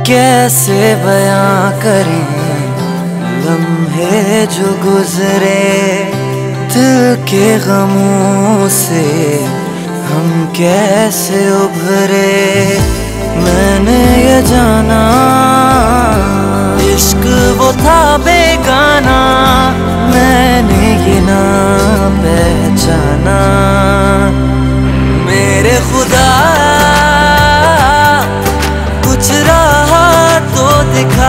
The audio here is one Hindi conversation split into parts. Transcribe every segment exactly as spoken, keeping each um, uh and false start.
कैसे बयां करें लम्हे जो गुजरे, दिल के गमों से हम कैसे उभरे। मैंने ये जाना इश्क वो था बेगाना, मैंने ये ना पहचाना। मेरे खुदा कुछ रहा तो दिखा।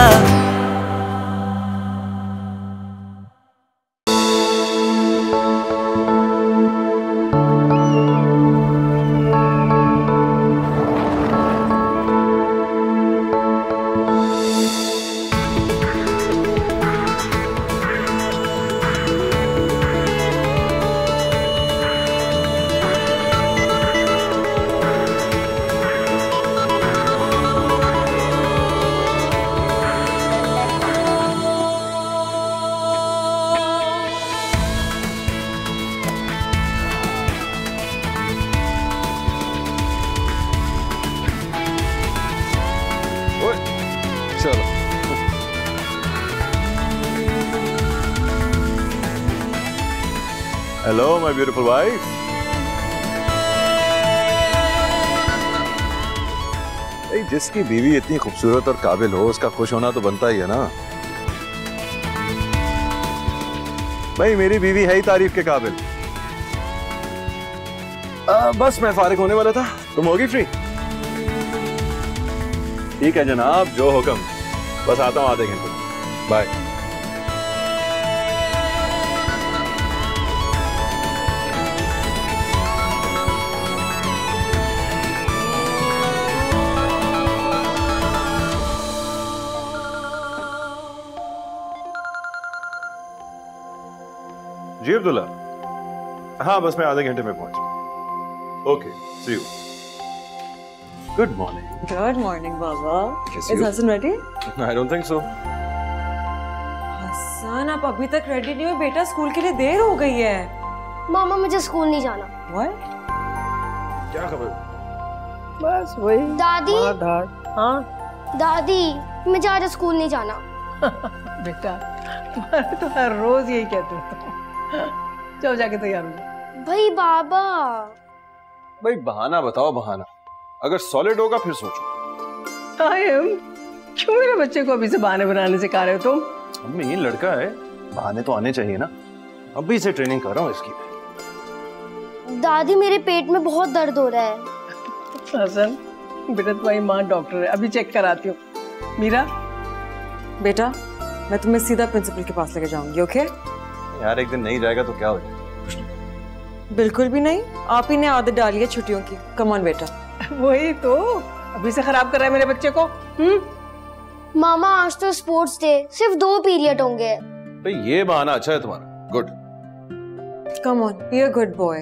Hello, my beautiful wife. hey, जिसकी बीवी इतनी खूबसूरत और काबिल हो, उसका खुश होना तो बनता ही है ना। भाई मेरी बीवी है ही तारीफ के काबिल। आ, बस मैं फारिग होने वाला था, तुम होगी फ्री? ठीक है जनाब, जो हुक्म। बस आता हूँ आधे घंटे में। बाय। जी अब्दुल्ला, हाँ बस मैं आधे घंटे में पहुंच। Okay, see you. Good morning. Good morning बाबा। Is Hasan ready? I don't think so. Hasan आप अभी तक रेडी नहीं हो बेटा, स्कूल के लिए देर हो गई है। मामा मुझे स्कूल नहीं जाना। What? क्या खबर? बस वही दादी। हाँ दादी मुझे आज स्कूल नहीं जाना। बेटा तुम्हारे तो हर रोज यही कहते हो। चलो जाके तैयार हो जाओ। भाई बाबा। भाई बहाना बताओ, बहाना। अगर सॉलिड होगा फिर सोचो। आई एम क्यों मेरे बच्चे को अभी से बहाने बनाने सिखा रहे हो तुम? अम्मी ये लड़का है, बहाने तो आने चाहिए ना। अभी से ट्रेनिंग कर रहा हूँ इसकी। दादी मेरे पेट में बहुत दर्द हो रहा है। हसन बेटा तुम्हारी माँ डॉक्टर है, अभी चेक कराती हूँ। मीरा बेटा मैं तुम्हें सीधा प्रिंसिपल के पास लेके जाऊंगी। ओके यार एक दिन नहीं जाएगा तो क्या हो जाएगा? बिल्कुल भी नहीं, आप ही ने आदत डाली है छुट्टियों की। कम ऑन बेटा। वही तो अभी से खराब कर रहा है मेरे बच्चे को। हम्म मामा आज तो स्पोर्ट्स डे, सिर्फ दो पीरियड होंगे। तो ये बहाना अच्छा है तुम्हारा। Good. Come on be a good boy.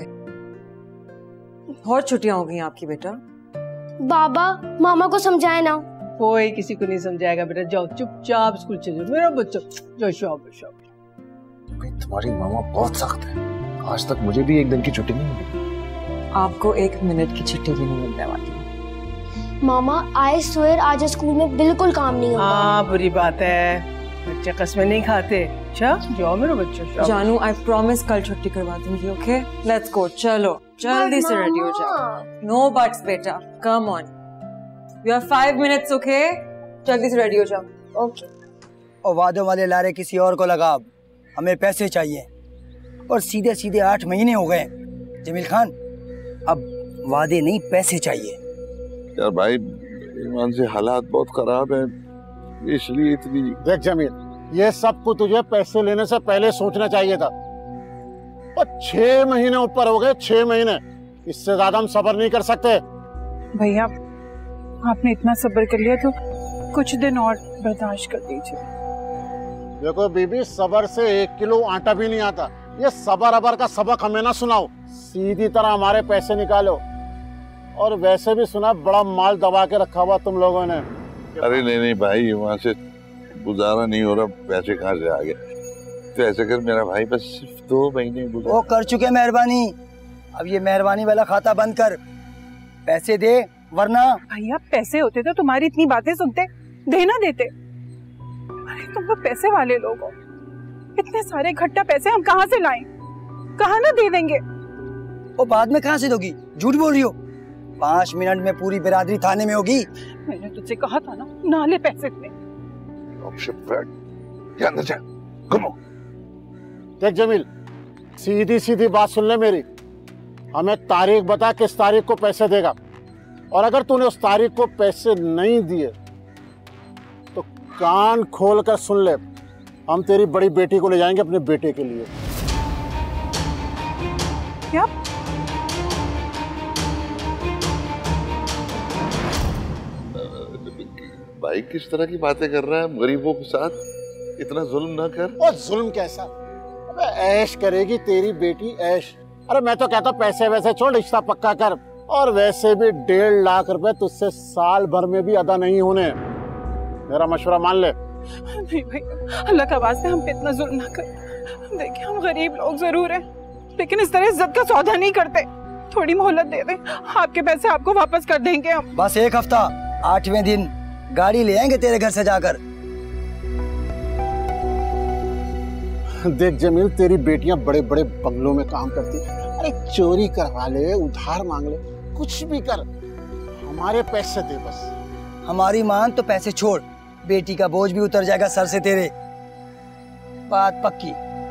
बहुत छुट्टियां हो गई आपकी बेटा। बाबा मामा को समझाए ना। कोई किसी को नहीं समझाएगा बेटा, जाओ चुपचाप स्कूल चले जाओ मेरा बच्चा। जाओ शॉप शॉप। तुम्हारी मामा बहुत सख्त है, आज तक मुझे भी एक दिन की छुट्टी नहीं मिली। आपको एक मिनट की छुट्टी भी नहीं मिलने वाली। मामा आई स्वेयर आज स्कूल में बिल्कुल काम नहीं होगा। हाँ बुरी बात है, बच्चे कसमें नहीं खाते। अच्छा जाओ मेरे बच्चों। जानू आई प्रॉमिस कल छुट्टी करवा दूंगी। Okay let's go. चलो जल्दी से रेडी हो जाओ। नो बट्स बेटा, come on. You have five minutes. Okay जल्दी से रेडी हो जाओ। ओके। और वादों वाले लारे किसी और को लगा, हमें पैसे चाहिए। और सीधे सीधे आठ महीने हो गए जमील खान, अब वादे नहीं पैसे चाहिए। यार भाई ईमान से हालात बहुत खराब है, इसलिए इतनी। देख जमील, ये सब कुछ तुझे पैसे लेने से पहले सोचना चाहिए था। और छह महीने ऊपर हो गए, छह महीने, इससे ज्यादा हम सब्र नहीं कर सकते। भैया आपने इतना सब्र कर लिया तो कुछ दिन और बर्दाश्त कर दीजिए। देखो बीबी, सबर से एक किलो आटा भी नहीं आता। ये सबर अबर का सबक हमें ना सुनाओ, सीधी तरह हमारे पैसे निकालो। और वैसे भी सुना बड़ा माल दबा के रखा हुआ तुम लोगों ने। अरे नहीं नहीं भाई, वहाँ से गुजारा नहीं हो रहा, पैसे कहाँ से आ गए? तो ऐसे कर मेरा भाई, बस सिर्फ दो महीने गुजारा। वो कर चुके मेहरबानी, अब ये मेहरबानी वाला खाता बंद कर। पैसे दे वरना भैया पैसे होते तो तुम्हारी इतनी बातें सुनते, देना देते। अरे तुम तो पैसे वाले लोग हो, इतने सारे इकट्ठा पैसे हम कहाँ से लाएं? कहाँ ना दे देंगे। वो बाद में कहाँ से दोगी? झूठ बोल रही हो। पांच मिनट में पूरी बिरादरी थाने में होगी। मैंने तुझसे कहा था ना, ना ले पैसे इतने। देख जमील, सीधी सीधी बात सुन ले मेरी। हमें तारीख बता किस तारीख को पैसे देगा, और अगर तूने उस तारीख को पैसे नहीं दिए तो कान खोल कर सुन ले, हम तेरी बड़ी बेटी को ले जाएंगे अपने बेटे के लिए। क्या? भाई किस तरह की बातें कर रहा है? गरीबों के साथ इतना जुल्म ना कर। और जुल्म कैसा? अबे ऐश करेगी तेरी बेटी, ऐश। अरे मैं तो कहता पैसे वैसे छोड़, रिश्ता पक्का कर। और वैसे भी डेढ़ लाख रुपए तुझसे साल भर में भी अदा नहीं होने। मेरा मशवरा मान ले। नहीं भैया, अल्लाह का वास्ते हम पे इतना जुल्म ना कर। देखिए हम गरीब लोग जरूर हैं, लेकिन इस तरह इज्जत का सौदा नहीं करते। थोड़ी मोहलत दे दें, आपके पैसे आपको वापस कर देंगे हम। बस एक हफ्ता, आठवें दिन गाड़ी ले आएंगे तेरे घर से जाकर। देख जमील, तेरी बेटियां बड़े बड़े बंगलों में काम करती। अरे चोरी करवा ले, उधार मांग ले, कुछ भी कर, हमारे पैसे दे बस। हमारी मान तो पैसे छोड़, बेटी का बोझ भी उतर जाएगा सर से तेरे। बात पक्की।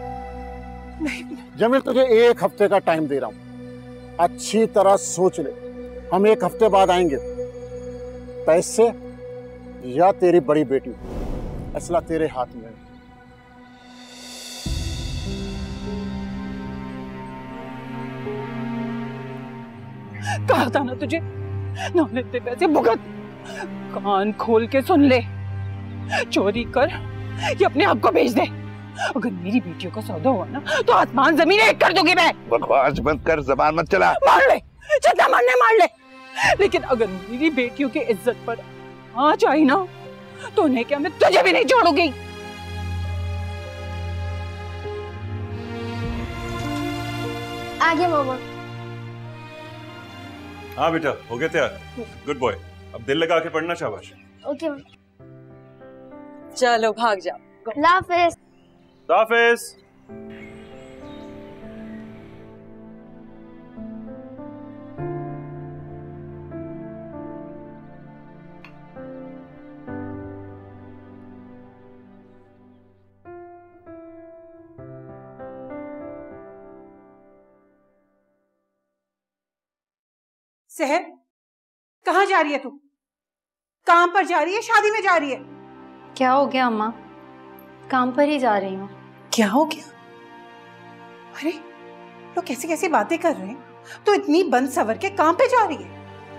जमील तुझे एक हफ्ते का टाइम दे रहा हूँ, अच्छी तरह सोच ले। हम एक हफ्ते बाद आएंगे। पैसे या तेरी बड़ी बेटी, फैसला तेरे हाथ में है। कहा था ना तुझे, ना लेते पैसे भुगत। कान खोल के सुन ले, चोरी कर या अपने आप को बेच दे। अगर मेरी बेटियों का सौदा हुआ ना तो आसमान जमीन एक कर दूंगी मैं। बकवास बंद कर, जबान मत चला। मार ले, जितना मारने मार ले, लेकिन अगर मेरी बेटियों की इज्जत पर आँच आई ना तो उन्हें क्या मैं तुझे भी नहीं छोड़ूंगी। आगे मामा। हाँ बेटा, हो गया तैयार? Good boy. अब दिल लगा के पढ़ना, शाबाश। ओके। चलो भाग जाओ। अल्लाह हाफिज। हाफिज। सहर, कहाँ जा रही है तू? काम पर जा रही है, शादी में जा रही है? क्या हो गया अम्मा? काम पर ही जा रही हूँ। क्या हो गया? अरे लोग कैसी कैसी बातें कर रहे हैं, तो इतनी बंद सवर के काम पे जा रही है?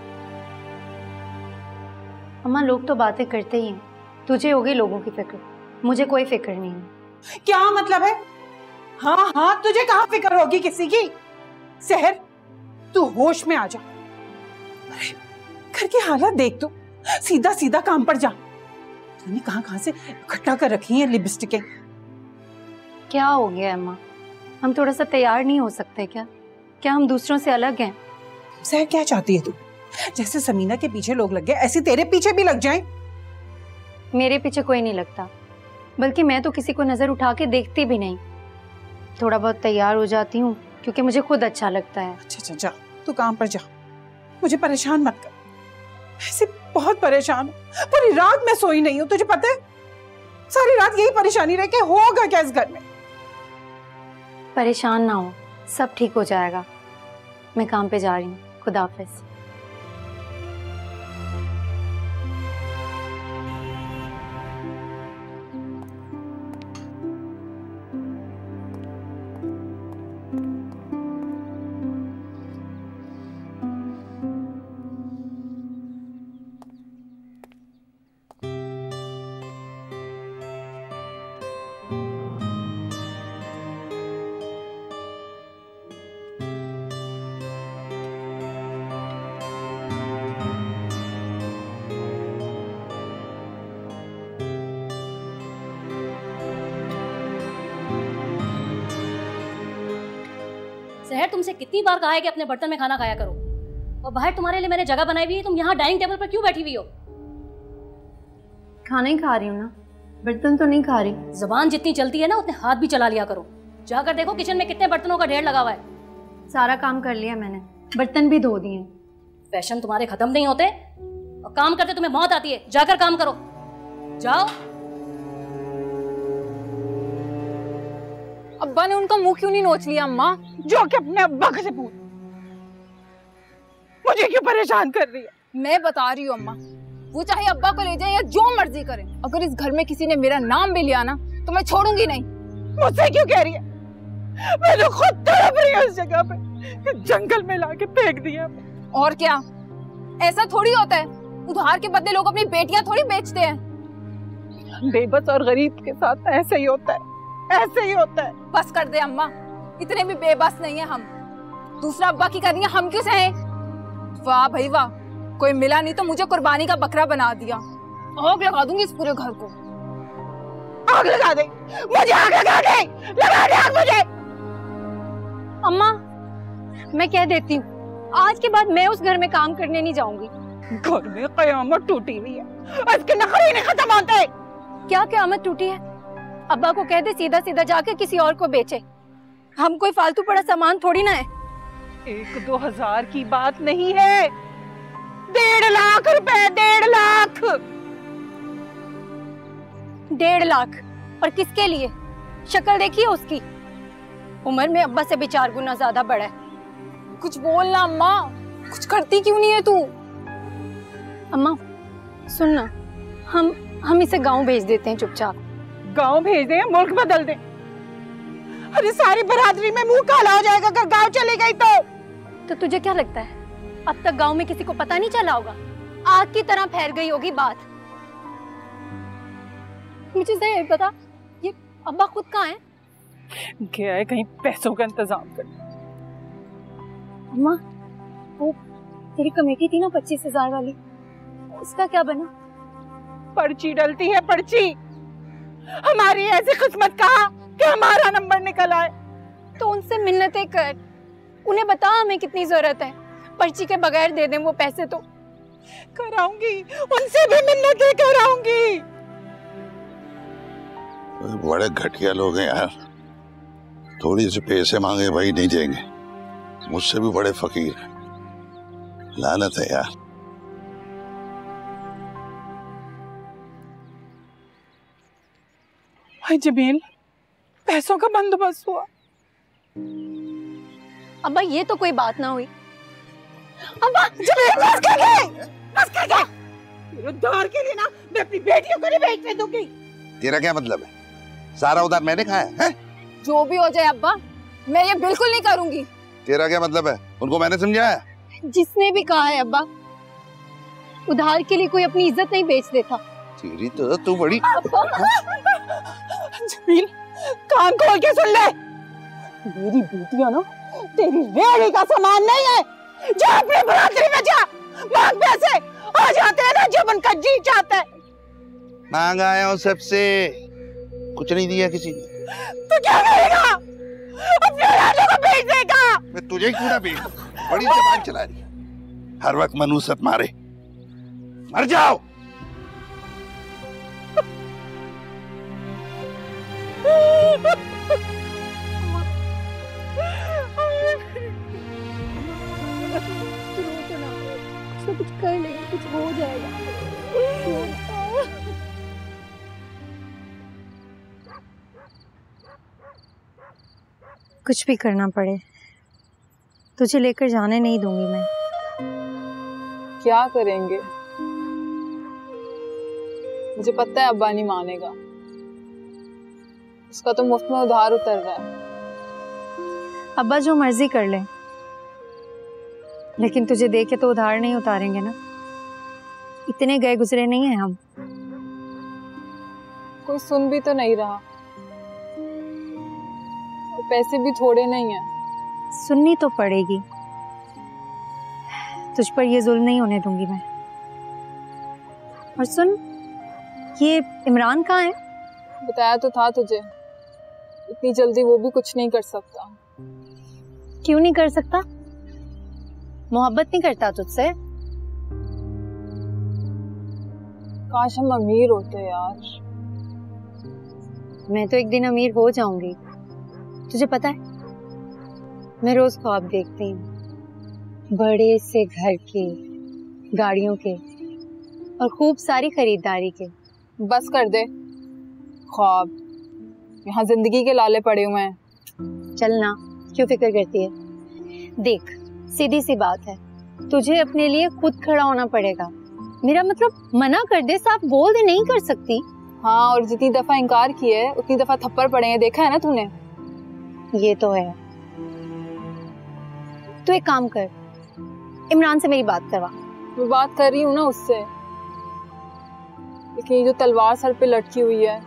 अम्मा लोग तो बातें करते ही हैं, तुझे होगी लोगों की फिक्र, मुझे कोई फिक्र नहीं है। क्या मतलब है? हाँ हाँ, तुझे कहाँ फिक्र होगी किसी की? सहर, तू होश में आ जा। अरे घर की हालत देख, तू सीधा सीधा काम पर जा। तूने कहाँ कहाँ से इकट्ठा कर रखी है लिपस्टिकें। क्या हो गया अम्मा? हम थोड़ा सा तैयार नहीं हो सकते क्या? क्या हम दूसरों से अलग हैं? सहर, क्या चाहती है तू? जैसे समीना के पीछे लोग लग गए, ऐसे तेरे पीछे भी लग जाएं? मेरे पीछे कोई नहीं लगता, बल्कि मैं तो किसी को नजर उठा के देखती भी नहीं। थोड़ा बहुत तैयार हो जाती हूँ क्योंकि मुझे खुद अच्छा लगता है। अच्छा अच्छा, जा तू काम पर जा, मुझे परेशान मत कर। ऐसे बहुत परेशान हूँ, पूरी रात मैं सोई नहीं हूँ, तुझे पता है? सारी रात यही परेशानी रह के होगा क्या इस घर में? परेशान ना हो, सब ठीक हो जाएगा। मैं काम पे जा रही हूँ, खुदा हाफिज। सहर, तुमसे कितनी बार कहा है कि अपने बर्तन में खाना खाया करो। और बाहर तुम्हारे लिए मैंने जगह बनाई हुई है, तुम यहाँ डाइनिंग टेबल पर क्यों बैठी हुई हो? खाना ही खा रही हूँ ना, बर्तन तो नहीं खा रही। जुबान जितनी चलती है ना उतने हाथ भी चला लिया करो। जाकर देखो किचन में कितने बर्तनों का ढेर लगा हुआ है। सारा काम कर लिया मैंने, बर्तन भी धो दिए। फैशन तुम्हारे खत्म नहीं होते और काम करते तुम्हें मौत आती है। जाकर काम करो, जाओ। अब्बा ने उनका मुंह क्यों नहीं नोच लिया अम्मा? जो कि अपने अब्बा से पूछ, मुझे क्यों परेशान कर रही है? मैं बता रही हूँ अम्मा, वो चाहे अब्बा को ले जाए या जो मर्जी करें, अगर इस घर में किसी ने मेरा नाम भी लिया ना तो मैं छोड़ूंगी नहीं। मुझसे क्यों कह रही है? मैं तो खुद तड़प रही हूँ उस जगह पे, जंगल में लाके फेंक दिया। और क्या, ऐसा थोड़ी होता है, उधार के बदले लोग अपनी बेटियां थोड़ी बेचते हैं। बेबस और गरीब के साथ ऐसे ही होता है, ऐसे ही होता है। बस कर दे अम्मा, इतने भी बेबस नहीं है हम। दूसरा अब्बा की करनी है, हम क्यों सहे? वाह भाई वाह, कोई मिला नहीं तो मुझे कुर्बानी का बकरा बना दिया। आग लगा दूंगी इस पूरे घर को। आग लगा दे मुझे, आग लगा दे, लगा दे आग मुझे। अम्मा मैं कह देती हूँ, आज के बाद मैं उस घर में काम करने नहीं जाऊंगी। घर में कयामत टूटी हुई है, इसके नखरे नहीं खत्म होते। क्या कयामत टूटी है? अब्बा को कह दे सीधा सीधा जाके किसी और को बेचे। हम कोई फालतू पड़ा सामान थोड़ी ना है। एक दो हजार की बात नहीं है, डेढ़ लाख रुपए, डेढ़ लाख। डेढ़ लाख और किसके लिए? शक्ल देखिए उसकी, उम्र में अब्बा से भी चार गुना ज्यादा बड़ा है। कुछ बोलना अम्मा, कुछ करती क्यों नहीं है तू? अम्मा सुन ना, हम हम इसे गांव भेज देते हैं चुपचाप। गांव भेज दें, मुल्क बदल दें? अरे सारी बरादरी में मुंह काला हो जाएगा अगर गांव चली गई तो। तो तुझे क्या लगता है अब तक गांव में किसी को पता नहीं चला होगा? आग की तरह फैल गई होगी बात। मुझे सही पता, ये अब्बा खुद कहाँ है? गया है कहीं पैसों का इंतजाम कर। अम्मा वो तेरी कमेटी थी ना पच्चीस हजार वाली, उसका क्या बना? पर्ची डलती है पर्ची, हमारी ऐसी किस्मत कहाँ कि हमारा नंबर निकल आए। तो उनसे मिन्नतें कर, उन्हें बता हमें कितनी जरूरत है, पर्ची के बगैर दे दें वो पैसे तो। कराऊंगी, उनसे भी मिन्नतें कराऊंगी। बड़े घटिया लोग हैं यार, थोड़ी से पैसे मांगे भाई नहीं देंगे। मुझसे भी बड़े फकीर हैं, लानत है यार। भाई जमील, पैसों का बंदोबस्त हुआ? अब्बा ये तो कोई बात ना हुई। अब्बा जमील बस कर गए, बस कर गए। तेरे उधार के लिए ना मैं अपनी बेटियों को नहीं बेचने दूंगी। तेरा क्या मतलब है? सारा उधार मैंने खाया है? जो भी हो जाए अब्बा, मैं ये बिल्कुल नहीं करूंगी। तेरा क्या मतलब है? उनको मैंने समझाया? जिसने भी कहा है अब्बा, उधार के लिए कोई अपनी इज्जत नहीं बेच देता। तेरी तो तू बड़ी। जमील कान खोल के सुन ले, मेरी बेटियां ना तेरी रेड़ी का सामान नहीं है। जा अपने बरादरी में जा, मांग पैसे, आ जाते हैं ना जब उनका जी चाहता है। मांग आया हूँ सबसे, कुछ नहीं दिया किसी ने। तो क्या करेगा? अपने औलादों को बेच देगा। मैं तुझे क्यों ना बेच? बड़ी जबान चला रही है, हर वक्त मनूसत मारे। मर जाओ। कुछ कर लेंगे, कुछ हो जाएगा। कुछ भी करना पड़े, तुझे लेकर जाने नहीं दूंगी मैं। क्या करेंगे? मुझे पता है अब्बा नहीं मानेगा, उसका तो मुफ्त में उधार उतर रहा है। अब्बा जो मर्जी कर ले, लेकिन तुझे देख के तो उधार नहीं उतारेंगे ना। इतने गए गुजरे नहीं हैं हम। कोई सुन भी तो नहीं रहा, और पैसे भी थोड़े नहीं हैं। सुननी तो पड़ेगी, तुझ पर ये जुल्म नहीं होने दूंगी मैं। और सुन, ये इमरान कहाँ है? बताया तो था तुझे, इतनी जल्दी वो भी कुछ नहीं कर सकता। क्यों नहीं कर सकता? मोहब्बत नहीं करता तुझसे? काश हम अमीर होते यार। मैं तो एक दिन अमीर हो जाऊंगी। तुझे पता है, मैं रोज ख्वाब देखती हूँ बड़े से घर के, गाड़ियों के और खूब सारी खरीदारी के। बस कर दे ख्वाब, यहाँ जिंदगी के लाले पड़े हुए हैं। चलना, क्यों फिक्र करती है? देख, सीधी सी बात है, तुझे अपने लिए खुद खड़ा होना पड़ेगा। मेरा मतलब मना कर दे, साफ बोल दे, नहीं कर सकती। हाँ, और जितनी दफा इनकार किया है उतनी दफा थप्पड़ पड़े हैं, देखा है ना तूने। ये तो है। तू एक काम कर, इमरान से मेरी बात करवा। मैं बात कर रही हूँ ना उससे, लेकिन ये जो तलवार सर पे लटकी हुई है,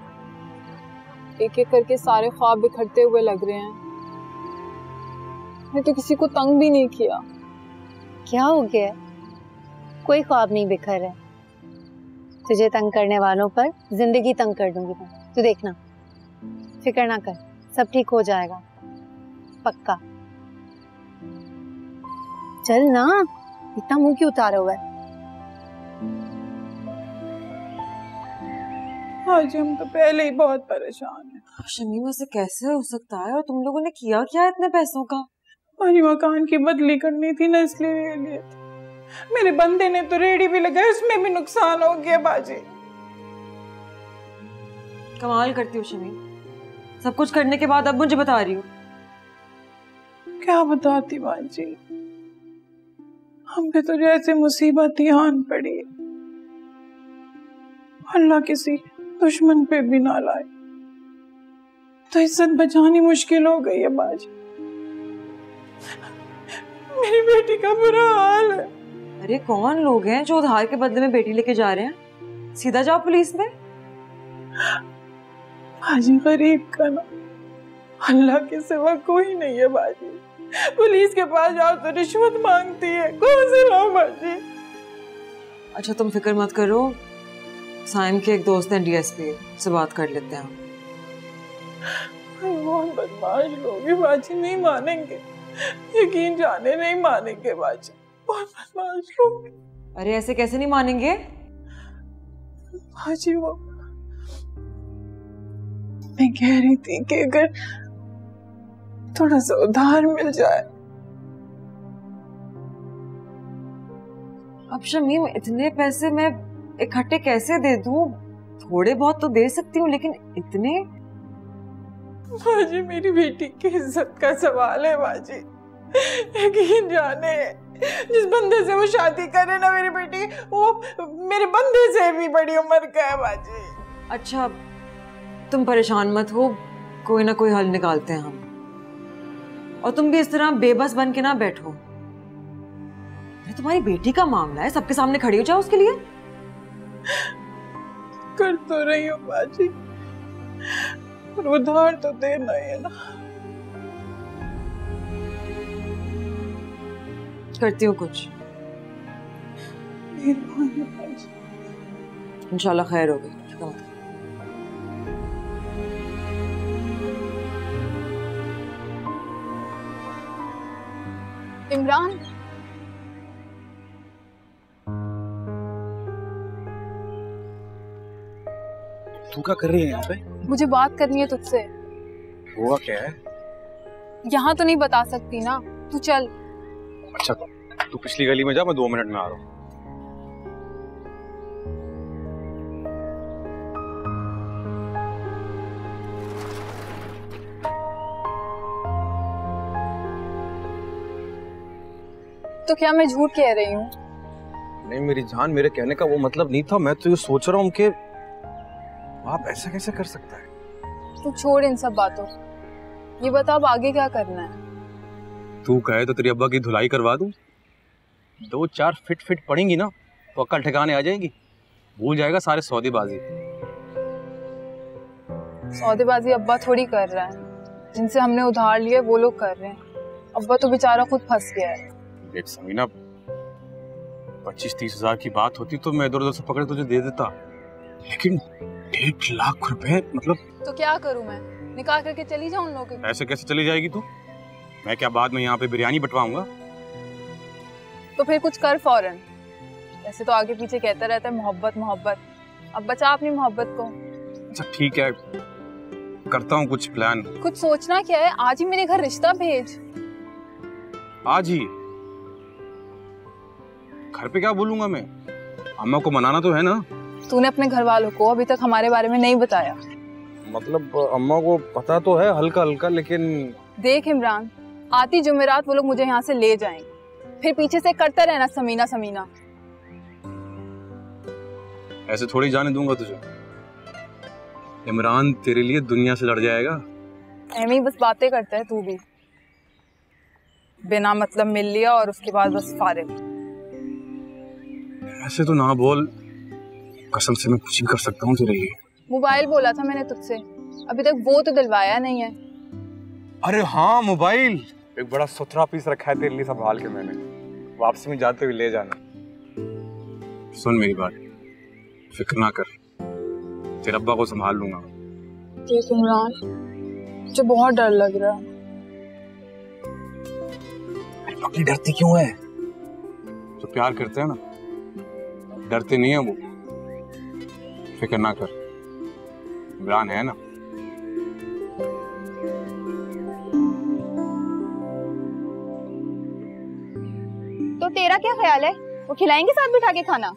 एक एक करके सारे ख्वाब बिखरते हुए लग रहे हैं। मैं तो किसी को तंग भी नहीं किया। क्या हो गया? कोई ख्वाब नहीं बिखर है। तुझे तंग करने वालों पर जिंदगी तंग कर दूंगी मैं। तू देखना, फिक्र ना कर, सब ठीक हो जाएगा, पक्का। चल ना, इतना मुंह क्यों उतारा हुआ है? आज हम तो पहले ही बहुत परेशान हैं। शमीम, ऐसे कैसे हो सकता है? और तुम लोगों ने किया क्या इतने पैसों का? हमारी मकान की बदली करनी थी ना, इसलिए ले लिए थे। मेरे बंदे ने तो रेडी भी लगाई, उसमें भी नुकसान हो गया बाजी। कमाल करती हो शमीम, सब कुछ करने के बाद अब मुझे बता रही हो। क्या बताती बाजी, हम पे तो जैसे मुसीबत ही आन पड़ी, अल्लाह किसी दुश्मन पे भी ना लाए तो इज्जत बचानी मुश्किल हो गई है बाजी। मेरी बेटी का बुरा हाल है। अरे कौन लोग हैं जो उधार के बदले में बेटी लेके जा रहे हैं? सीधा जाओ पुलिस में। बाजी, गरीब का ना अल्लाह के सिवा कोई नहीं है बाजी। पुलिस के पास जाओ तो रिश्वत मांगती है, कौन से लाओ बाजी? अच्छा तुम फिक्र मत करो, साइम के एक दोस्त हैं डीएसपी, से बात कर लेते हैं हम। बहुत बदमाश लोग हैं बाजी, नहीं मानेंगे, यकीन जाने नहीं मानेंगे बाजी, बहुत बदमाश लोग। अरे ऐसे कैसे नहीं मानेंगे बाजी? वो मैं कह रही थी कि अगर थोड़ा सा उधार मिल जाए। अब शमीम, इतने पैसे मैं इकट्ठे कैसे दे दूं? थोड़े बहुत तो दे सकती हूँ, लेकिन इतने? बाजी, मेरी बेटी की इज्जत का सवाल है बाजी, यकीन जाने जिस बंदे से वो शादी करे ना मेरी बेटी, वो मेरे बंदे से भी बड़ी उम्र का है बाजी। अच्छा तुम परेशान मत हो, कोई ना कोई हल निकालते हैं हम। और तुम भी इस तरह बेबस बन के ना बैठो। ये तुम्हारी बेटी का मामला है, सबके सामने खड़ी हो जाओ उसके लिए। कर तो रही हूँ बाजी, पर उधार तो देना है ना। करती हूँ कुछ, इंशाल्लाह खैर होगी। इमरान, तू क्या कर रही है यहाँ पे? मुझे बात करनी है तुझसे। हुआ क्या है? यहाँ तो नहीं बता सकती ना, तू चल। अच्छा तू पिछली गली में जा, मैं दो मिनट में आ रहा हूँ। तो क्या मैं झूठ कह रही हूँ? नहीं मेरी जान, मेरे कहने का वो मतलब नहीं था। मैं तो ये सोच रहा हूँ कि आप ऐसा कैसे कर सकता है? तू छोड़ इन सब बातों, ये बता अब आगे क्या करना है? तू कहे तो तेरी अब्बा की धुलाई करवा दूं। दो चार फिट फिट पड़ेंगी ना तो अक्ल ठिकाने आ जाएगी, भूल जाएगा सारे सौदेबाजी। सौदेबाजी अब्बा थोड़ी कर रहा है, जिनसे हमने उधार लिया वो लोग कर रहे हैं। अब्बा तो बेचारा खुद फंस गया है। देख समीना, पच्चीस तीस हजार की बात होती तो मैं इधर उधर से पकड़े तुझे दे देता, लेकिन डेढ़ लाख रुपए मतलब। तो क्या करूं मैं, निकाह करके चली जाऊं उन लोगों के? ऐसे कैसे चली जाएगी तू? मैं क्या बाद में यहाँ पे बिरयानी बंटवाऊंगा? तो फिर कुछ कर फौरन। वैसे तो आगे पीछे कहता रहता है मोहब्बत मोहब्बत, अब बचा अपनी मोहब्बत को। अच्छा ठीक है, करता हूँ कुछ प्लान। कुछ सोचना क्या है, आज ही मेरे घर रिश्ता भेज। आज ही? घर पे क्या बोलूंगा मैं? अम्मा को मनाना तो है ना। तूने अपने घर वालों को अभी तक हमारे बारे में नहीं बताया। मतलब अम्मा को पता तो है हल्का हल्का, लेकिन देख इमरान, आती जुमेरात वो लोग मुझे यहाँ से ले जाएंगे, फिर पीछे से करता रहना समीना समीना। ऐसे थोड़ी जाने दूंगा तुझे। इमरान तेरे लिए दुनिया से लड़ जाएगा। एमी बस बातें करता है तू भी, बिना मतलब मिल लिया और उसके बाद बस फारिग। ऐसे तो ना बोल, कसम से मैं कुछ भी कर सकता हूँ तेरे लिए। मोबाइल बोला था मैंने तुझसे, अभी तक वो तो दिलवाया नहीं है। अरे हाँ मोबाइल, एक बड़ा सुथरा पीस रखा है तेरे लिए संभाल के मैंने, वापसी में जाते हुए ले जाना। सुन मेरी बात, फिक्र ना कर, तेरे अब्बा को संभाल लूंगा। देख इमरान, मुझे बहुत डर लग रहा है। अपनी डरती क्यों है? तो प्यार करते हैं ना, डरते नहीं है वो। फिक्र ना कर, इमरान है ना। तो तेरा क्या ख्याल है, वो खिलाएंगे साथ बिठा के खाना?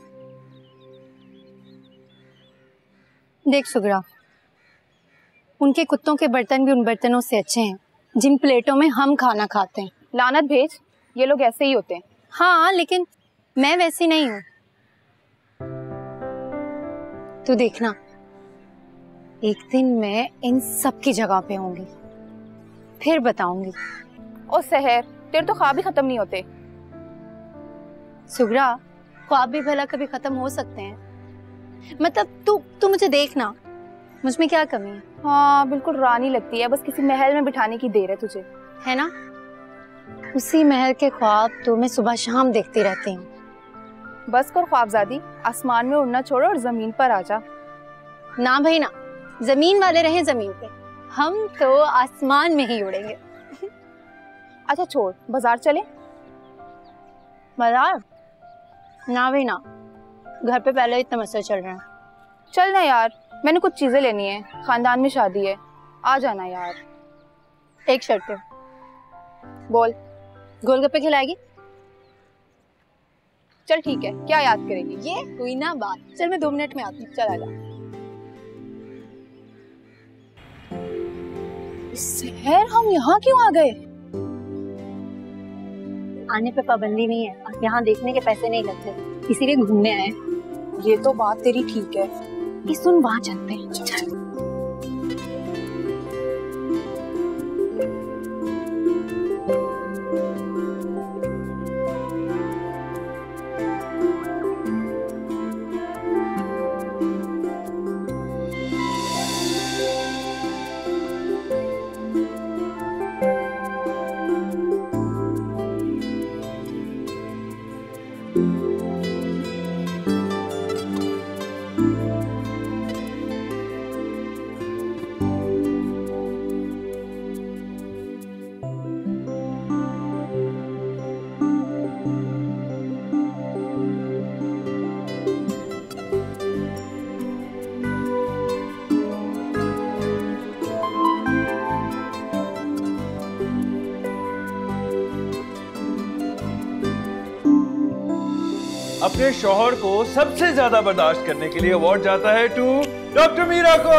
देख सुगरा, उनके कुत्तों के बर्तन भी उन बर्तनों से अच्छे हैं जिन प्लेटों में हम खाना खाते हैं। लानत भेज, ये लोग ऐसे ही होते हैं। हाँ लेकिन मैं वैसी नहीं हूँ। तू देखना, एक दिन मैं इन सब की जगह पे होंगी, फिर बताऊंगी। ओ सहर, तेरे तो ख्वाब ही खत्म नहीं होते। सुगरा, ख्वाब भी भला कभी खत्म हो सकते हैं। मतलब तू तू मुझे देखना, मुझ में क्या कमी है? हाँ बिल्कुल रानी लगती है, बस किसी महल में बिठाने की देर है तुझे, है ना? उसी महल के ख्वाब तो मैं सुबह शाम देखती रहती हूँ। बस कर ख्वाबजादी, आसमान में उड़ना छोड़ो और जमीन पर आजा। ना भाई ना, जमीन वाले रहे जमीन पे, हम तो आसमान में ही उड़ेंगे। अच्छा छोड़, बाजार चले? बाजार? ना भाई ना, घर पे पहले इतना मसला चल रहा है। चल ना यार, मैंने कुछ चीजें लेनी है, खानदान में शादी है, आ जाना यार। एक शर्त है। बोल। गोलगप्पे खिलाएगी? चल ठीक है, क्या याद करेगी? ये कोई ना बात, चल मैं दो मिनट में आती हूँ। चल आजा। सहर, हम यहाँ क्यों आ गए? आने पे पाबंदी नहीं है, यहाँ देखने के पैसे नहीं लगते, इसीलिए घूमने आए। ये तो बात तेरी ठीक है। ये सुन, वहाँ चलते हैं। चल। अपने शौहर को सबसे ज्यादा बर्दाश्त करने के लिए अवार्ड जाता है टू डॉक्टर मीरा को।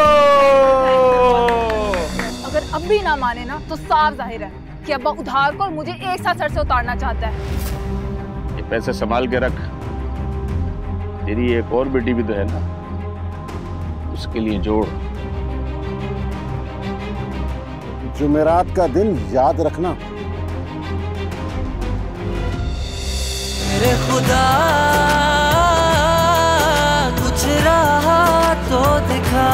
अगर अब भी ना माने ना तो साफ जाहिर है कि अब्बा उधार को और मुझे एक साथ सर से उतारना चाहता है। ये पैसे संभाल के रख, तेरी एक और बेटी भी तो है ना, उसके लिए जोड़। जुमेरात का दिन याद रखना। मेरे खुदा कुछ रहा तो दिखा।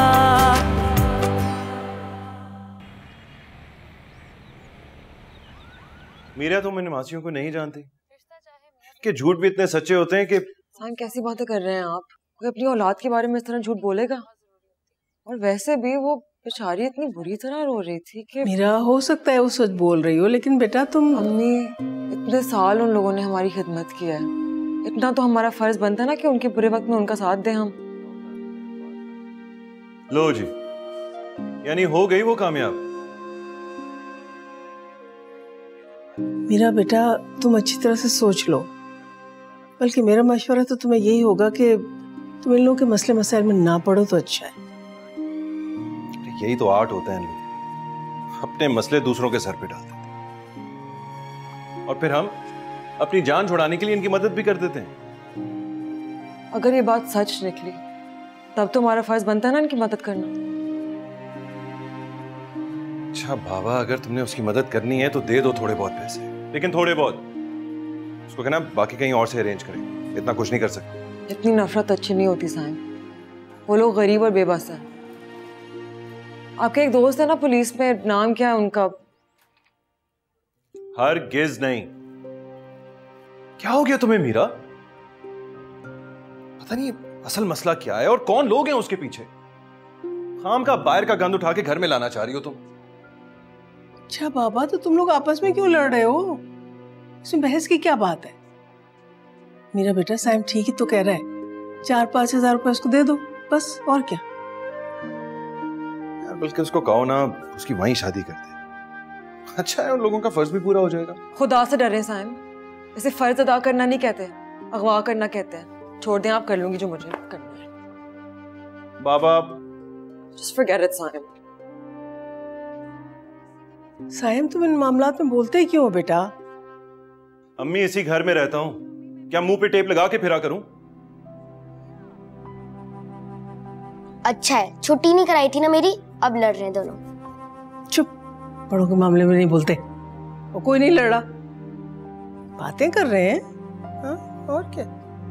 मीरा, तुम इन मासियों को नहीं जानती कि झूठ भी इतने सच्चे होते हैं कि। साइम, कैसी बातें कर रहे हैं आप? कोई अपनी औलाद के बारे में इस तरह झूठ बोलेगा? और वैसे भी वो बेचारी इतनी बुरी तरह रो रही थी कि मेरा हो सकता है वो सच बोल रही हो, लेकिन बेटा तुम अम्मी इतने साल उन लोगों ने हमारी खिदमत की है, इतना तो हमारा फर्ज बनता है ना कि उनके बुरे वक्त में उनका साथ दें हम। लो जी, यानी हो गई वो कामयाब। मेरा बेटा तुम अच्छी तरह से सोच लो, बल्कि मेरा मशवरा तो तुम्हें यही होगा कि तुम इन लोगों के मसले मसाइल में ना पड़ो तो अच्छा है। यही तो आर्ट होता है इन लोग, अपने मसले दूसरों के सर पे डाल देते हैं और फिर हम अपनी जान छुड़ाने के लिए इनकी मदद भी कर देते हैं। अगर ये बात सच निकली तब तो हमारा फर्ज बनता है ना इनकी मदद करना। अच्छा बाबा, अगर तुमने उसकी मदद करनी है तो दे दो थोड़े बहुत पैसे, लेकिन थोड़े बहुत। उसको कहना बाकी कहीं और से अरेंज करें, इतना कुछ नहीं कर सकते। इतनी नफरत अच्छी नहीं होती साईं, वो लोग गरीब और बेबस हैं। आपके एक दोस्त है ना पुलिस में, नाम क्या है उनका? हरगिज़ नहीं। क्या हो गया तुम्हें मीरा? पता नहीं असल मसला क्या है और कौन लोग हैं उसके पीछे। खाम का बाहर का गंद उठा के घर में लाना चाह रही हो तुम। अच्छा बाबा, तो तुम लोग आपस में क्यों लड़ रहे हो? इसमें बहस की क्या बात है? मेरा बेटा साइम ठीक ही तो कह रहा है, चार पांच हजार रुपए उसको दे दो बस, और क्या। बल्कि उसको कहो ना उसकी वहीं शादी कर दे, अच्छा है, उन लोगों का फर्ज भी पूरा हो जाएगा। खुदा से डरे साइम, इसे फर्ज अदा करना नहीं कहते, अगवा करना कहते हैं। छोड़ दें, आप कर लूंगी जो मुझे करना है। बाबा Just forget it, Saim. Saim तुम इन मामलात में बोलते ही क्यों हो बेटा? अम्मी इसी घर में रहता हूँ, क्या मुंह पे टेप लगा के फिरा करूं? अच्छा है, छुट्टी नहीं कराई थी ना मेरी, अब लड़ रहे हैं दोनों। चुप, बड़ों के मामले में नहीं बोलते। वो कोई नहीं लड़ रहा, बातें कर रहे हैं। हाँ, और क्या।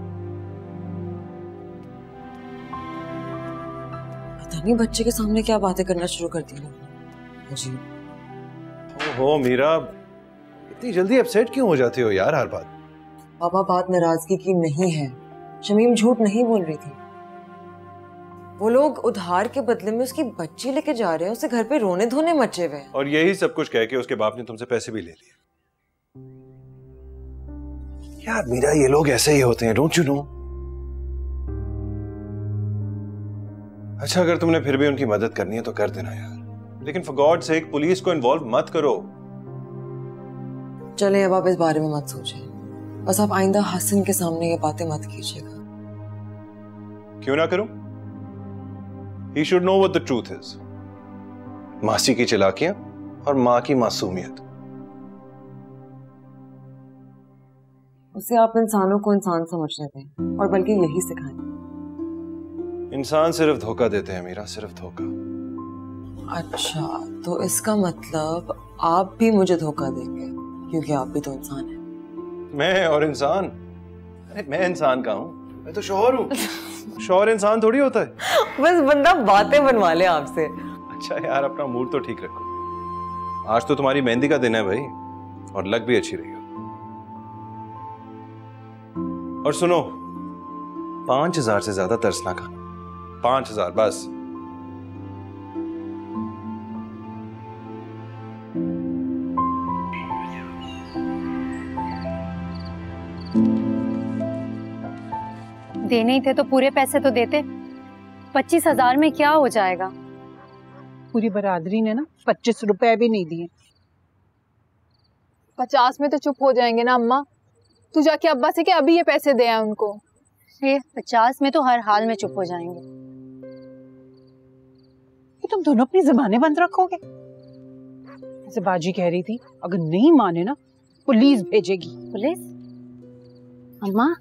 पता नहीं बच्चे के सामने क्या बातें करना शुरू कर दी जी। ओहो मीरा, इतनी जल्दी अपसेट क्यों हो जाती हो यार हर बात? पापा बात नाराजगी की नहीं है, शमीम झूठ नहीं बोल रही थी। वो लोग उधार के बदले में उसकी बच्ची लेके जा रहे हैं, उसे घर पे रोने धोने मचे हुए। और यही सब कुछ कह के उसके बाप ने तुमसे पैसे भी ले लिए। यार मीरा, ये लोग ऐसे ही होते हैं, डोंट यू नो? अच्छा, अगर तुमने फिर भी उनकी मदद करनी है तो कर देना यार, लेकिन फॉर गॉड सेक पुलिस को इन्वॉल्व मत करो। चलें, अब आप इस बारे में मत सोचें, बस आप आइंदा हसन के सामने ये बातें मत कीजिएगा। क्यों ना करूं? He should know what the truth is. मासी की चालाकियां और माँ की मासूमियत। उसे आप इंसानों को इंसान समझने दें और बल्कि यही सिखाएं। इंसान सिर्फ धोखा देते हैं मीरा, सिर्फ धोखा। अच्छा, तो इसका मतलब आप भी मुझे धोखा देंगे क्योंकि आप भी तो इंसान हैं। मैं और इंसान? अरे मैं इंसान का हूँ, मैं तो शौहर हूँ। शौहर इंसान थोड़ी होता है। बस बंदा बातें बनवा ले आपसे। अच्छा यार, अपना मूड तो ठीक रखो। आज तो तुम्हारी मेहंदी का दिन है भाई, और लग भी अच्छी रही हो। और सुनो, पांच हजार से ज्यादा तरस ना खाना, पांच हजार बस। देने ही थे तो पूरे पैसे तो देते। पच्चीस हजार में क्या हो जाएगा? पूरी बरादरी ने ना पच्चीस रुपए भी नहीं दिए। पचास में तो चुप हो जाएंगे ना अम्मा। तू जाके अब्बा से कि अभी ये पैसे दे आए उनको। ये पचास में तो हर हाल में चुप हो जाएंगे। ये तुम दोनों अपनी ज़बानें बंद रखोगे? जैसे बाजी कह रही थी, अगर नहीं माने ना पुलिस भेजेगी। पुलिस? अम्मा,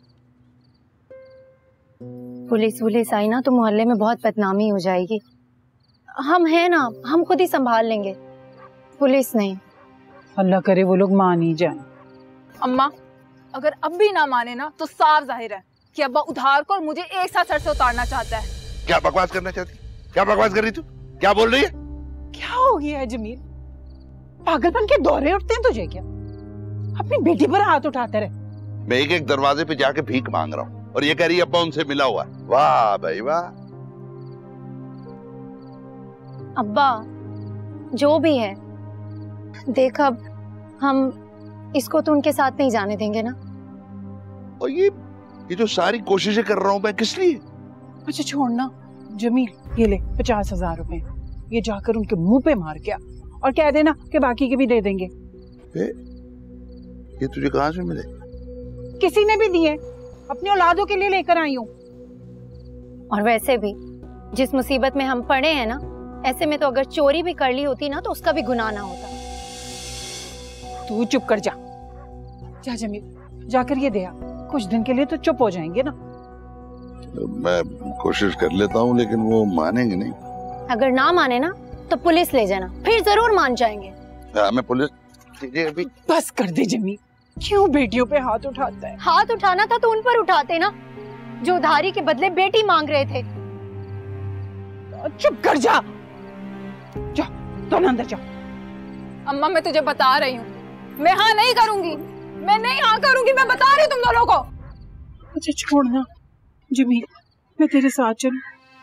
पुलिस पुलिस आई ना तो मोहल्ले में बहुत बदनामी हो जाएगी। हम हैं ना, हम खुद ही संभाल लेंगे, पुलिस नहीं। अल्लाह करे वो लोग मान ही जाए। अम्मा, अगर अब भी ना माने ना तो साफ जाहिर है कि अब्बा उधार को और मुझे एक साथ सर से उतारना चाहता है। क्या बकवास करना चाहती? क्या बकवास कर रही तू? क्या बोल रही है? क्या हो गया है जमील? पागलपन के दौरे उठते हैं तुझे क्या? अपनी बेटी पर हाथ उठाते रहे। मैं एक एक दरवाजे पे जाके भीख मांग रहा हूँ और ये कह रही है अब्बा उनसे मिला हुआ। वाह भाई वाह। अब्बा जो भी है, देख अब हम इसको तो उनके साथ नहीं जाने देंगे ना। और ये ये जो सारी कोशिशें कर रहा हूँ मैं किस लिए? अच्छा छोड़ना जमील, ये ले पचास हजार रुपए, ये जाकर उनके मुंह पे मार के आ और कह देना कि बाकी के भी दे देंगे। ए, ये तुझे कहाँ से मिले? किसी ने भी दिए, अपनी औलादों के लिए लेकर आई हूँ। और वैसे भी जिस मुसीबत में हम पड़े हैं ना, ऐसे में तो अगर चोरी भी कर ली होती ना तो उसका भी गुनाह ना होता। तू चुप कर जा, जा जमील, जाकर ये दे आ, कुछ दिन के लिए तो चुप हो जाएंगे ना। मैं कोशिश कर लेता हूँ लेकिन वो मानेंगे नहीं। अगर ना माने ना तो पुलिस ले जाना, फिर जरूर मान जाएंगे। हाँ, मैं पुलिस अभी। बस कर दे जमील, क्यों बेटियों पे हाथ उठाता है? हाथ उठाना था तो उन पर उठाते ना, जो उधारी के बदले बेटी मांग रहे थे। चुप कर जा, जा तो अंदर जा। अम्मा मैं तुझे बता रही हूँ, मैं हाँ नहीं करूंगी, मैं नहीं हाँ करूंगी, मैं बता रही हूँ तुम दोनों को। अच्छा छोड़ना जमील, मैं तेरे साथ चलूं?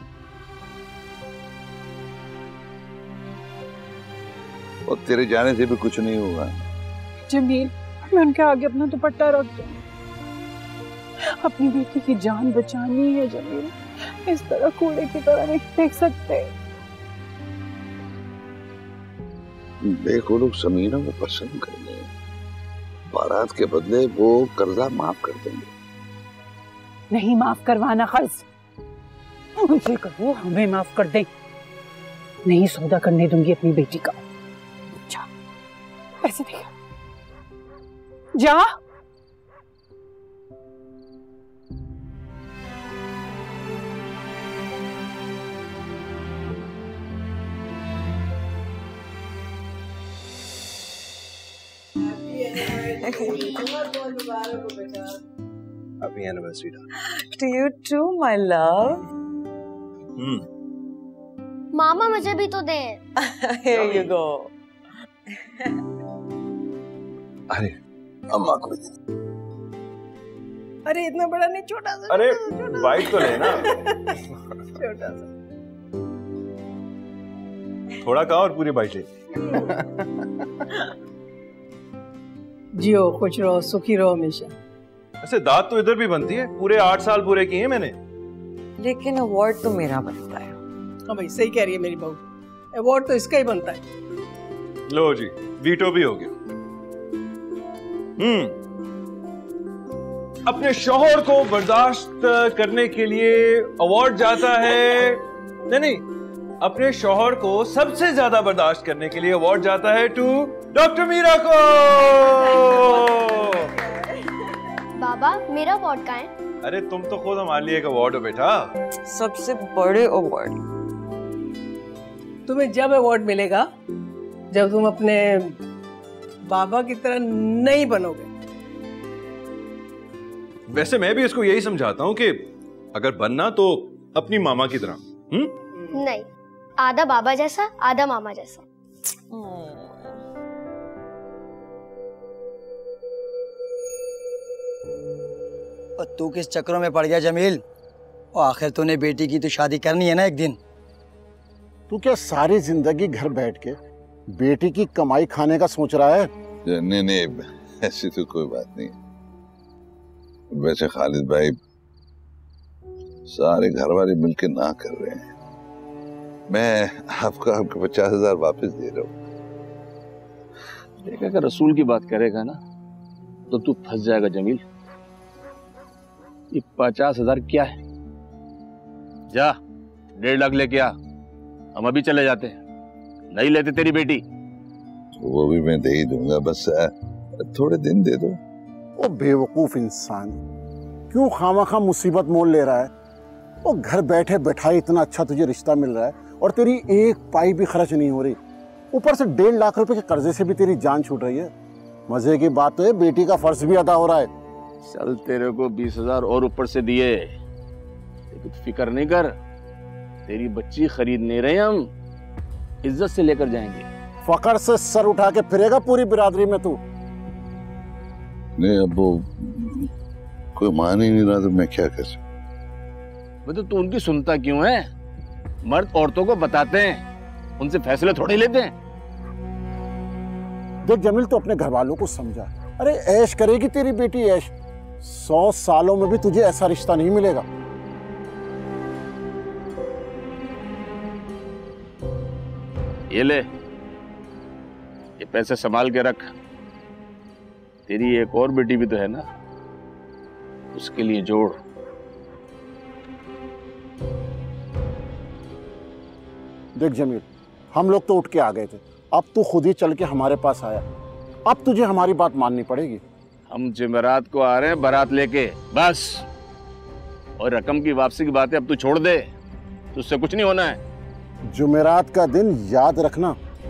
और तेरे जाने से भी कुछ नहीं होगा जमील, मैं उनके आगे अपना दुपट्टा रख दूं। अपनी बेटी की जान बचानी है जमील, इस तरह कूड़े की तरह नहीं फेंक सकते। देखो लोग समीरा को पसंद करने, बारात के बदले वो कर्जा माफ कर देंगे। नहीं माफ करवाना खर्च, उनसे कहो हमें माफ कर दे, नहीं सौदा करने दूंगी अपनी बेटी का। जा पैसे दे जा। Happy anniversary, To you too, my love. Hmm. मामा मुझे भी तो दे। Here you go. अरे अम्मा को दे। अरे इतना बड़ा नहीं, छोटा सा। अरे बाइट तो लेना। छोटा सा। थोड़ा कहा और पूरी बाइट ले। जियो, खुश रहो, सुखी रहो हमेशा। ऐसे दांत तो इधर भी बनती है, पूरे आठ साल पूरे किए हैं मैंने। लेकिन अवार्ड तो मेरा बनता है। हाँ भाई सही कह रही है मेरी बहू, अवार्ड तो इसका ही बनता है। लो जी, वीटो भी हो गया। हम्म अपने शौहर को बर्दाश्त करने के लिए अवार्ड जाता है, नहीं नहीं, अपने शौहर को सबसे ज्यादा बर्दाश्त करने के लिए अवार्ड जाता है टू डॉक्टर मीरा को। बाबा मेरा अवार्ड कहाँ है? अरे तुम तो खुद हमारे लिए एक अवार्ड हो बेटा, सबसे बड़े अवार्ड। तुम्हें जब अवार्ड मिलेगा जब तुम अपने बाबा की तरह नहीं बनोगे। वैसे मैं भी इसको यही समझाता हूँ कि अगर बनना तो अपनी मामा की तरह। हम्म नहीं, आधा बाबा जैसा आधा मामा जैसा। और तू किस चक्रों में पड़ गया जमील? और आखिर तूने बेटी की तो शादी करनी है ना एक दिन। तू क्या सारी जिंदगी घर बैठ के बेटी की कमाई खाने का सोच रहा है? नहीं नहीं, ऐसी तो कोई बात नहीं। वैसे खालिद भाई सारे घर वाले मिलकर ना कर रहे हैं, मैं आपको आपके पचास हजार वापस दे रहा हूँ। देख अगर रसूल की बात करेगा ना तो तू फंस जाएगा जमील। ये पचास हजार क्या है? जा डेढ़ लाख लेके आ, हम अभी चले जाते हैं। नहीं लेते तेरी बेटी वो भी मैं दे ही दूंगा, बस थोड़े दिन दे दो। ओ बेवकूफ इंसान, क्यों खामखा मुसीबत मोल ले रहा है? वो घर बैठे बैठाए इतना अच्छा तुझे रिश्ता मिल रहा है और तेरी एक पाई भी खर्च नहीं हो रही, ऊपर से डेढ़ लाख रुपए के कर्जे से भी तेरी जान छूट रही है। मजे की बात तो है बेटी का फर्ज भी अदा हो रहा है। चल तेरे को बीस हजार और ऊपर से दिए, लेकिन फिक्र नहीं कर, तेरी बच्ची खरीद नहीं रहे हम, इज्जत से लेकर जाएंगे। फकर से सर उठा के फिरेगा पूरी बिरादरी में तू। नहीं अब वो कोई मान ही नहीं रहा तो मैं क्या कर सकता? तो तू उनकी सुनता क्यों है? मर्द औरतों को बताते हैं उनसे फैसले थोड़े लेते हैं। देख जमील, तो अपने घर वालों को समझा। अरे ऐश करेगी तेरी बेटी ऐश, सौ सालों में भी तुझे ऐसा रिश्ता नहीं मिलेगा। ये ले, ये पैसे संभाल के रख। तेरी एक और बेटी भी तो है ना, उसके लिए जोड़। देख जमील, हम लोग तो उठ के आ गए थे, अब तू खुद ही चल के हमारे पास आया। अब तुझे हमारी बात माननी पड़ेगी। हम जुमेरात को आ रहे हैं बारात लेके, बस। और रकम की वापसी की बातें अब तू छोड़ दे, तुझसे कुछ नहीं होना है। जुमेरात का दिन याद रखना।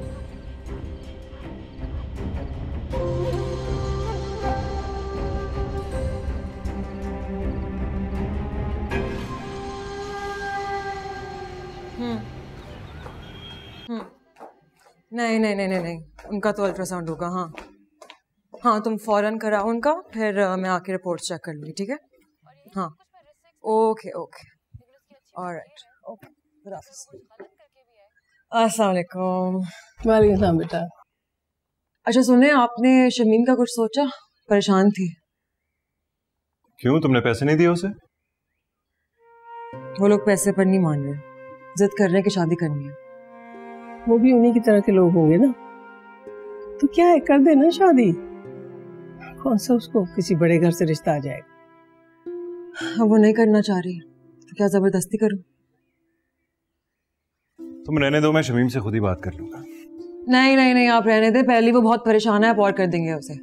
हम्म हम्म नहीं नहीं नहीं नहीं नहीं उनका तो अल्ट्रासाउंड होगा। हाँ हाँ, तुम फौरन कराओ उनका, फिर uh, मैं आके रिपोर्ट चेक कर लूँगी, ठीक है? हाँ okay okay alright okay, good afternoon. अस्सलाम वालेकुम। वालेकुम सलाम बेटा। अच्छा सुने, आपने शमीम का कुछ सोचा? परेशान थी। क्यों, तुमने पैसे नहीं दिए उसे? वो लोग पैसे पर नहीं मान रहे, जिद कर रहे हैं कि शादी करनी है। वो भी उन्हीं की तरह के लोग होंगे ना, तो क्या है, कर देना शादी। कौन सा उसको किसी बड़े घर से रिश्ता आ जाएगा। अब वो नहीं करना चाह रही, तो क्या जबरदस्ती करूं? तुम रहने दो, मैं शमीम से खुद ही बात कर लूंगा। नहीं नहीं नहीं, आप रहने दे, पहले वो बहुत परेशान है, आप और कर देंगे उसे।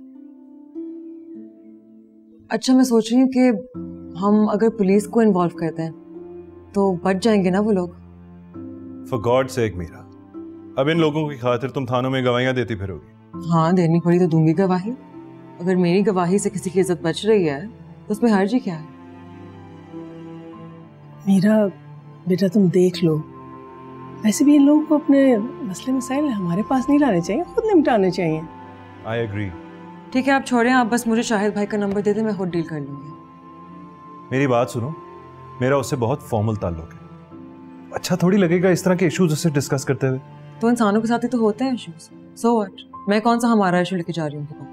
अच्छा मैं सोच रही हूँ कि हम अगर पुलिस को इन्वॉल्व करते हैं तो बच जाएंगे ना वो लोग। फॉर गॉड सेक मीरा, अब इन लोगों की खातिर तुम थानों में गवाहियां देती फिरोगी? हाँ देनी पड़ी तो दूंगी गवाही। अगर मेरी गवाही से किसी की इज्जत बच रही है तो उसमें हर्ज ही क्या है? मीरा बेटा तुम देख लो, वैसे भी इन लोगों को अपने मसले मसाइल हमारे पास नहीं लाने चाहिए, खुद निपटाने चाहिए। I agree. ठीक है आप छोड़ें, आप बस मुझे शाहिद भाई का नंबर दे दें, मैं खुद डील कर लूंगी। मेरी बात सुनो, मेरा उससे बहुत फॉर्मल ताल्लुक है, अच्छा थोड़ी लगेगा इस तरह के इश्यूज उससे डिस्कस करते हुए। तो इंसानों के साथ ही तो होते हैं इश्यूज, सो व्हाट? मैं कौन सा हमारा इशू लेके जा रही हूँ?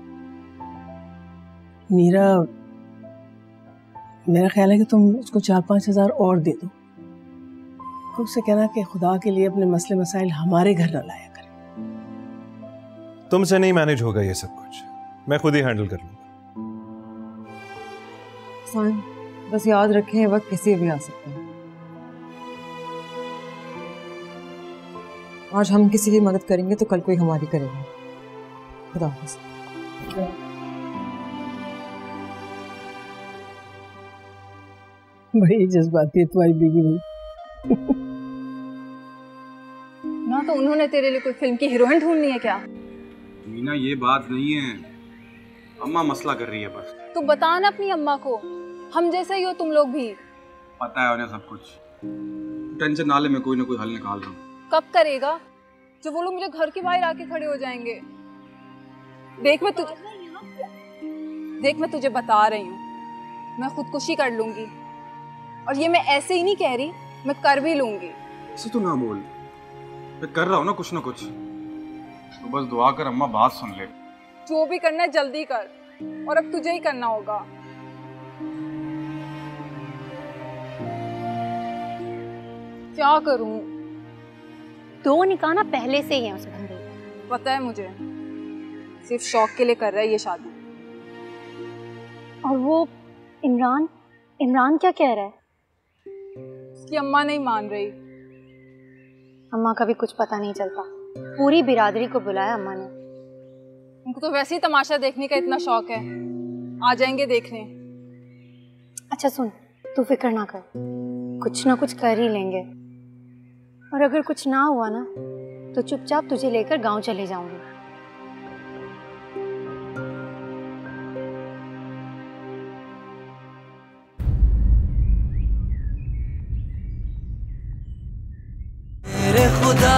मीरा मेरा ख्याल है कि तुम उसको चार पाँच हजार और दे दो, उससे कहना कि खुदा के लिए अपने मसले मसाइल हमारे घर न लाया करे। तुमसे नहीं मैनेज होगा ये सब कुछ, मैं खुद ही हैंडल कर लूंगा। फाइन, बस याद रखें वक्त किसी भी आ सकता है। आज हम किसी की मदद करेंगे तो कल कोई हमारी करेगा। खुदा हाफिज़। बड़ी जज्बाती है तुम्हारी बीवी भी। ना तो उन्होंने तेरे लिए कोई फिल्म की हीरोइन ढूंढनी है क्या? मीना ये बात नहीं है, अम्मा मसला कर रही है बस। तू बता ना अपनी अम्मा को, हम जैसे ही हो तुम लोग भी। पता है उन्हें सब कुछ, टेंशन ना ले, मैं कोई ना कोई हल निकाल रहा हूँ। कब करेगा? जब वो लोग मुझे घर के बाहर आके खड़े हो जाएंगे। देख मैं तुझे देख मैं तुझे बता रही हूँ, मैं खुदकुशी कर लूंगी, और ये मैं ऐसे ही नहीं कह रही, मैं कर भी लूंगी। ऐसे तो ना बोल, मैं कर रहा हूँ ना कुछ ना कुछ, तो बस दुआ कर अम्मा बात सुन ले। जो भी करना है जल्दी कर, और अब तुझे ही करना होगा। क्या करूं? दो निकाह ना पहले से ही है उस बंदे को। पता है मुझे, सिर्फ शौक के लिए कर रहा है ये शादी। और वो इमरान इमरान क्या कह रहा है? उसकी अम्मा नहीं मान रही। अम्मा का भी कुछ पता नहीं चलता, पूरी बिरादरी को बुलाया अम्मा ने। उनको तो वैसे ही तमाशा देखने का इतना शौक है, आ जाएंगे देखने। अच्छा सुन, तू फिक्र ना कर, कुछ ना कुछ कर ही लेंगे, और अगर कुछ ना हुआ ना तो चुपचाप तुझे लेकर गांव चले जाऊंगी। मेरे खुदा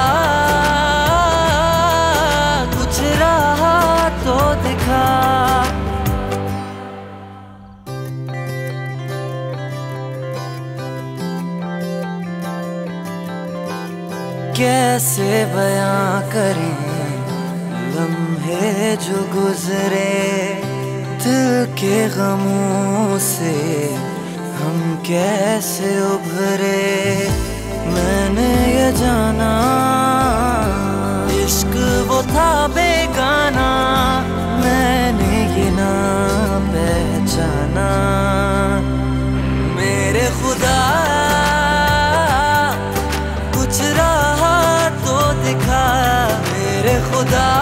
कुछ रहा तो दिखा, कैसे बयां करें लम्हे जो गुजरे, दिल के गमों से हम कैसे उभरे। मैंने ये जाना इश्क वो था बेगाना, मैंने ये ना पहचाना। मेरे खुदा कुछ रहा तो दिखा, मेरे खुदा